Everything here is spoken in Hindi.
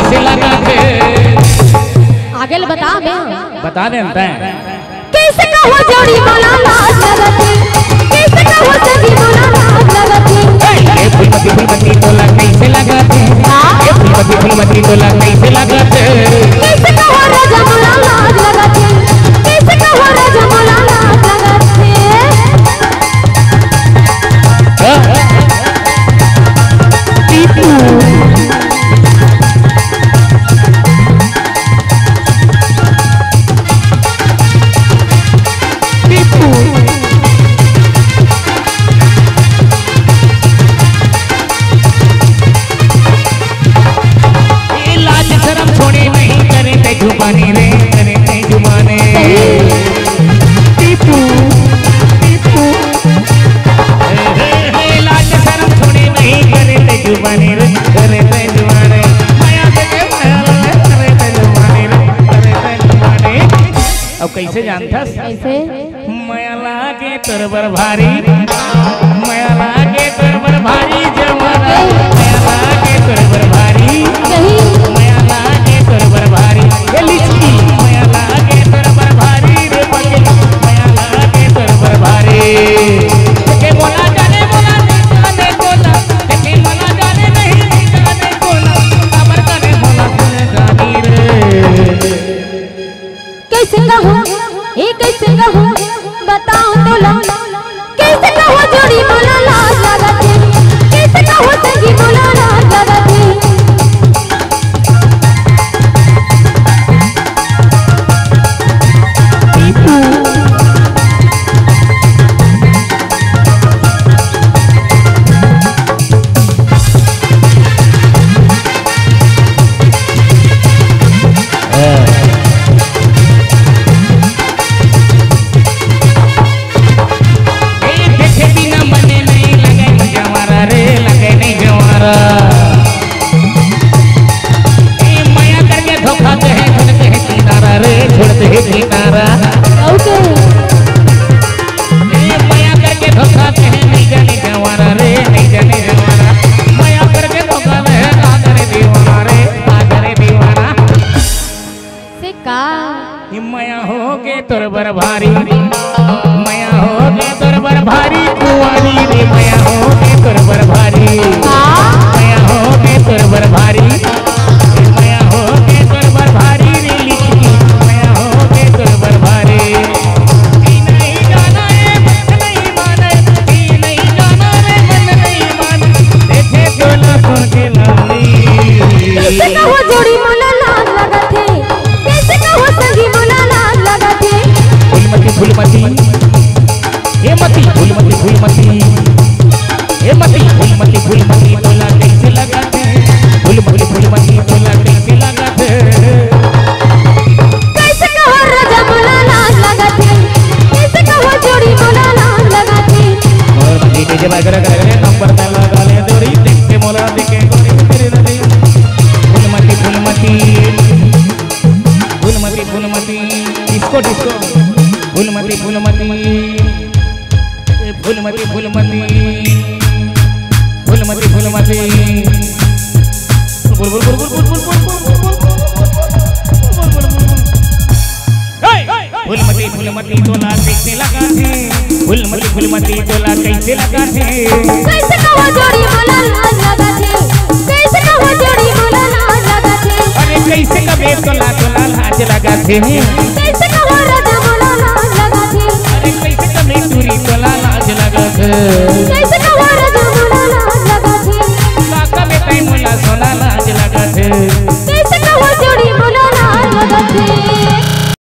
कैसे लगा थे। आगे बता दे देता है कैसे कहो जोड़ी बोला लाज लगती, कैसे कहो सगी बोला लाज लगती। ए फूलमती तोला कैसे लगा थे। ए फूलमती तोला कैसे लगा थे। कैसे कहो राजा बोला लाज लगती, कैसे कहो राजा बोला लाज लगती। टीपू जुबानी रे करे नहीं जुबाने। टीपू टीपू लाज शर्म छोड़े नहीं करे ते जुबानी रे करे ते जुबाने। माया देखे माया करे ते जुबानी रे करे ते जुबाने। अब कैसे जानता कैसे माया लागे तोर बर भारी, माया लागे तोर बर भारी जवाना। माया लागे तोर बर भारी, माया लागे तोर बर भारी। माया लागे तोर बर भारी रे पगली, माया लागे तोर बर भारी। के बोला जाने बोला नहीं जाने बोला, के बोला जाने नहीं जाने बोला, अमर जाने बोला तूने जानी रे। कैसे कहूँ ये कैसे कहूँ बताओ तो लो। कैसे कहूँ जोड़ी बोला लाज लगती, कैसे कहूँ सगी बोला लाज लगती। छोड़ते हैं किनारा माया करके धोखा दे नहीं जाने जवाना रे नहीं जाने जवाना। माया करके धोखा दे आदरे दीवाना रे आदरे दीवाना। से का माया हो के तोर बर भारी, माया हो के तोर बर भारी कुंवारी रे। माया हो के तोर बर भारी, माया हो के तोर बर भारी, माया हो के तोर बर भारी रे लिखी। माया हो के तोर बर भारी। नहीं जाना है मन नहीं माने, नहीं जाना रे मन नहीं माने। देखे तो ना सुन के लाली। कैसे कहो जोड़ी बोला लाज लगती, कैसे कहो सगी बोला लाज लगती। फूलमती फूलमती ये मती फूलमती फूलमती ये मती फूलमती फूलमती तोला कैसे लगा थे। फूलमती फूलमती तोला कैसे लगा थे। कैसे कहो राजा बोला लाज लगती, कैसे कहो जोड़ी बोला लाज लगती। और मती के जब अगर नंबर में लगा ले दोरी देखते मोला देखे गोरी तेरे नदी। फूलमती फूलमती फूलमती फूलमती डिस्को डिस्को फूलमती फूलमती फूलमती फूलमती फूलमती फूलमती बुल बुल बुल बुल बुल बुल बुल फूलमती फूलमती तोला कैसे लगा थे। फूलमती फूलमती तोला कैसे लगा थे। कैसे कहो जोड़ी बोला लाज लगती, कैसे कहो जोड़ी बोला लाज लगती। अरे कैसे कबे तोला तोला लाज लगा थे। कैसे कहो